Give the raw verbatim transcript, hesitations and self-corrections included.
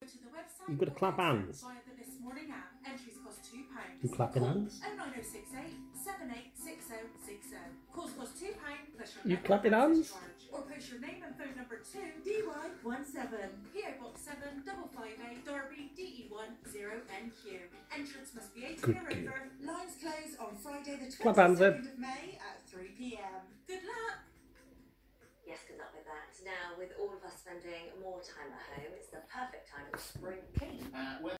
To the website. You've got to clap hands. Via the This Morning app. Entries cost two pounds. You clapping hands? oh nine oh six eight, seven eight six oh six oh. Calls cost two pounds plus your You network clapping access hands? charge. Or post your name and phone number to D Y one seven. P O Box seven five five eight Derby D E one zero N Q. Entrance must be eighteen or over. Lines close on Friday the Clap hands then. twenty-second of May at three p m. Good luck! Yes, good luck with that. Now, with all of us spending more time at home, it's the perfect time to spring clean. Uh,